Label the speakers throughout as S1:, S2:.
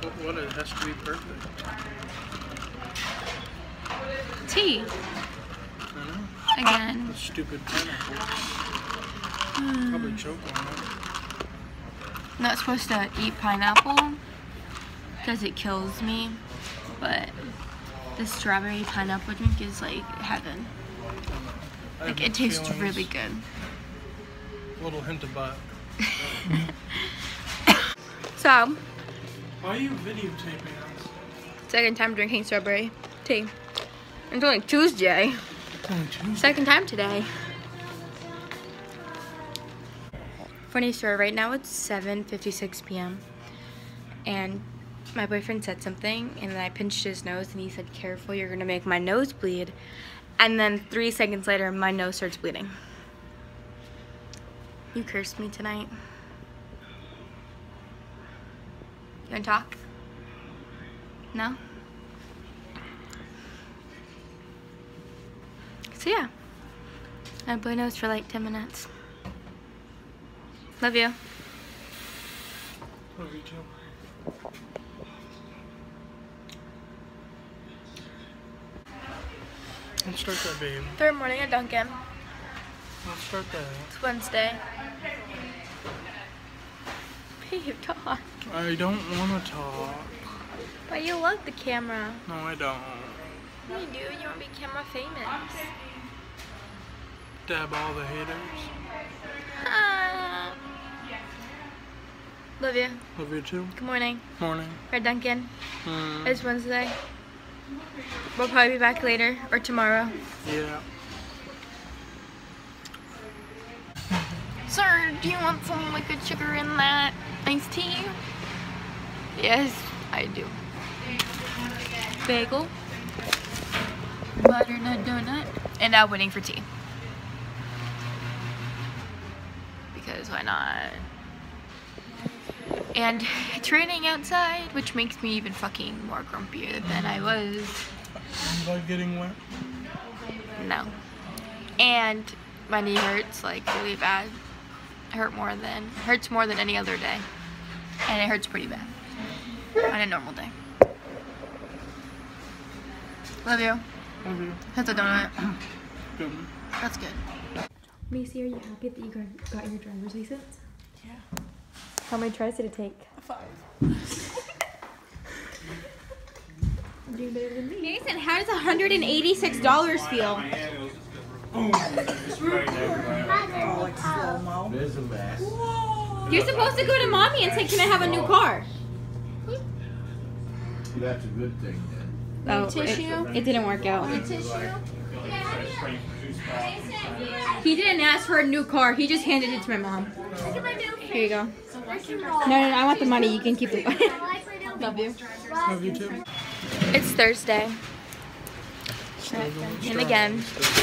S1: What? It has to be perfect.
S2: Tea.
S1: I know.
S2: Again.
S1: The stupid pineapple. Probably choke on it.
S2: Not supposed to eat pineapple because it kills me, but the strawberry pineapple drink is like heaven. Like it tastes really good.
S1: A little hint of butt.
S2: So,
S1: why are you videotaping us?
S2: second time drinking strawberry tea. It's only Tuesday.
S1: It's only Tuesday.
S2: Second time today. Funny story, right now it's 7:56 p.m. and my boyfriend said something and then I pinched his nose and he said, "Careful, you're gonna make my nose bleed." And then 3 seconds later, my nose starts bleeding. You cursed me tonight. You wanna talk? No? So yeah, I had bloody nose for like 10 minutes. Love you.
S1: Love you too. Let's start that, babe.
S2: Third morning at Dunkin'.
S1: Let's start that.
S2: It's Wednesday. Babe, talk.
S1: I don't want to talk.
S2: But you love the camera.
S1: No, I don't.
S2: You do. You want to be camera famous.
S1: Dab all the haters.
S2: Ah. Love you.
S1: Love you too.
S2: Good morning.
S1: Morning.
S2: We're at Dunkin'. It's Wednesday. We'll probably be back later or tomorrow.
S1: Yeah.
S2: Sir, do you want some liquid sugar in that iced tea? Yes, I do. Bagel. Butternut donut. And now waiting for tea. Because why not? And it's raining outside, which makes me even fucking more grumpier than I was.
S1: You like getting wet?
S2: No. And my knee hurts like really bad. Hurts more than any other day. And it hurts pretty bad on a normal day. Love you.
S1: Love you.
S2: That's a donut.
S1: Good.
S2: That's good.
S3: Macy, are you happy that you got your driver's license?
S1: Yeah.
S3: How many tries did it take?
S1: 5.
S3: You're doing better than me.
S4: Mason, how does $186 feel? You're supposed to go to mommy and say, "Can I have a new car?"
S5: That's a good thing then.
S4: Oh, it didn't work out. He didn't ask for a new car. He just handed it to my mom. Here you go. No, I want the money. You can keep it. Love you.
S1: Love you too.
S2: It's Thursday. And again.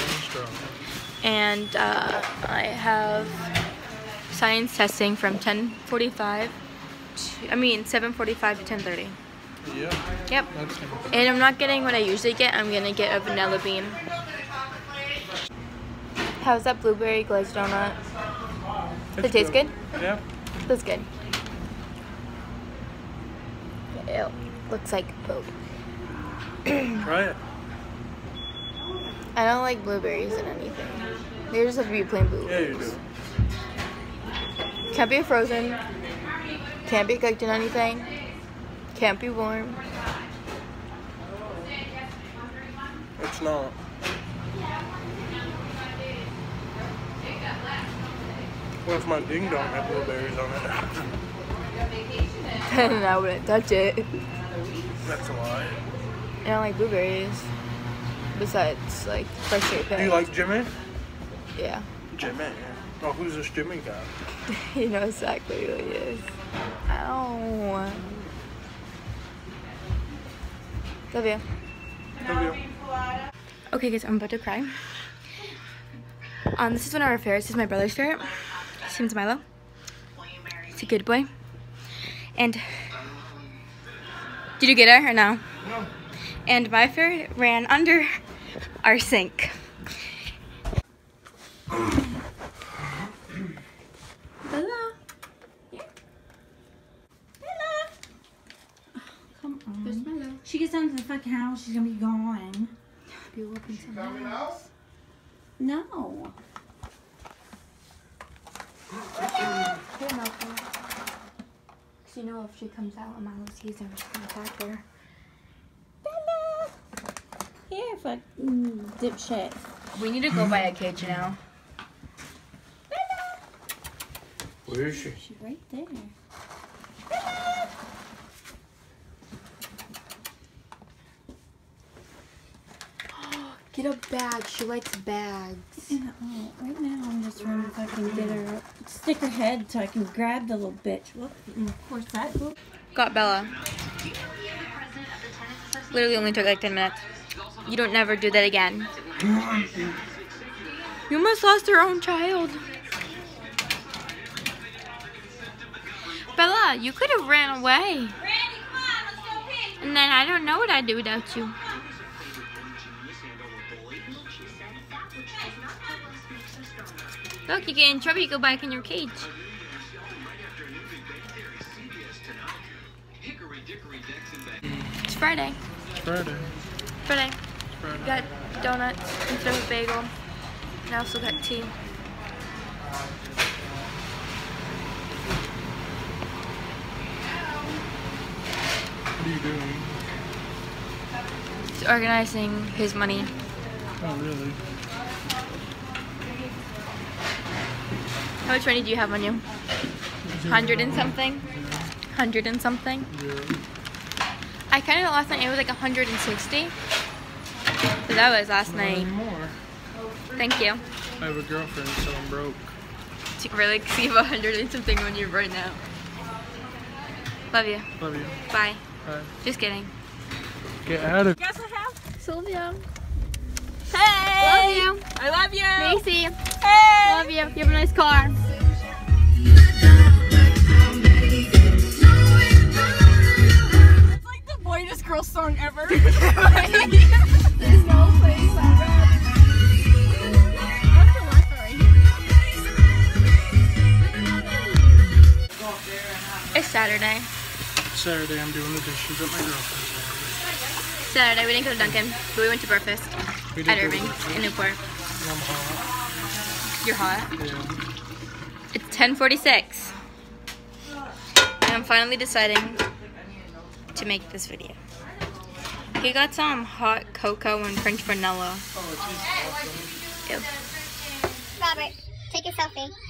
S2: And I have science testing from 7:45 to 10:30.
S1: Yeah.
S2: Yep.
S1: That's nice.
S2: And I'm not getting what I usually get. I'm gonna get a vanilla bean. How's that blueberry glazed donut? Does it taste good?
S1: Yeah.
S2: That's good. Ew. Looks like poop.
S1: Try it.
S2: I don't like blueberries in anything. They just have to be plain blueberries.
S1: Yeah, you do.
S2: Can't be frozen. Can't be cooked in anything. Can't be warm.
S1: It's not. What if my ding dong had blueberries on it?
S2: Then I wouldn't touch it.
S1: That's a lie.
S2: I don't like blueberries. Besides, like, freshly picked.
S1: Do you like Jimmy?
S2: Yeah.
S1: Jimmy. Oh, who's this Jimmy guy?
S2: You know exactly who he is. Ow. Love you.
S1: Love you.
S2: Okay, guys, I'm about to cry. This is one of our favorites. This is my brother's favorite. His name's Milo. He's a good boy. And did you get it or no?
S1: No.
S2: And my favorite ran under our sink. Hello. Hello.
S6: She gets down to the fucking house, she's gonna be gone.
S2: Be looking somewhere else.
S6: No.
S2: Here, Malcolm. Cause you know if she comes out and Milo sees her, she's gonna attack her.
S6: Bella! Here, fuck dipshit.
S2: We need to go buy a cage now.
S6: Bella!
S5: Where is she?
S6: She's right there.
S2: Get a bag. She likes bags.
S6: Yeah, oh, right now I'm just trying to fucking get her, stick her head so I can grab the little bitch. Look, and of course that. Look.
S2: Got Bella. Literally only took like 10 minutes. You don't never do that again. You almost lost your own child. Bella, you could have ran away. And then I don't know what I'd do without you. Look, you get in trouble, you go back in your cage. It's Friday.
S1: It's Friday.
S2: Friday.
S1: Friday.
S2: Got donuts instead of a bagel. And I also got tea.
S1: What are you doing?
S2: He's organizing his money.
S1: Oh, really?
S2: How much money do you have on you? 100 and something? 100 and something?
S1: Yeah.
S2: I kind of last night, it was like 160. So that was last
S1: Not
S2: night.
S1: anymore.
S2: Thank you.
S1: I have a girlfriend, so I'm broke.
S2: You can really see 100 and something on you right now. Love you.
S1: Love you.
S2: Bye.
S1: Bye.
S2: Just kidding.
S1: Get out of.
S4: Guess I have.
S2: Sylvia.
S4: Hey!
S2: Love you.
S4: I love you.
S2: Macy.
S4: Hey!
S2: Love you. You have a nice car.
S4: It's like the whitest girl song ever. There's no place I'd rather be. What's the Wi-Fi right here?
S2: It's Saturday.
S1: Saturday, I'm doing the dishes at my girlfriend's house.
S2: Saturday, we didn't go to Dunkin', but we went to breakfast
S1: We did
S2: at
S1: go to
S2: Irving's
S1: breakfast.
S2: in Newport.
S1: And I'm hot.
S2: You're hot.
S1: Yeah.
S2: It's 10:46. And I'm finally deciding to make this video. He got some hot cocoa and French vanilla.
S1: Oh, it tastes awesome.
S2: Ew.
S7: Robert, take a selfie.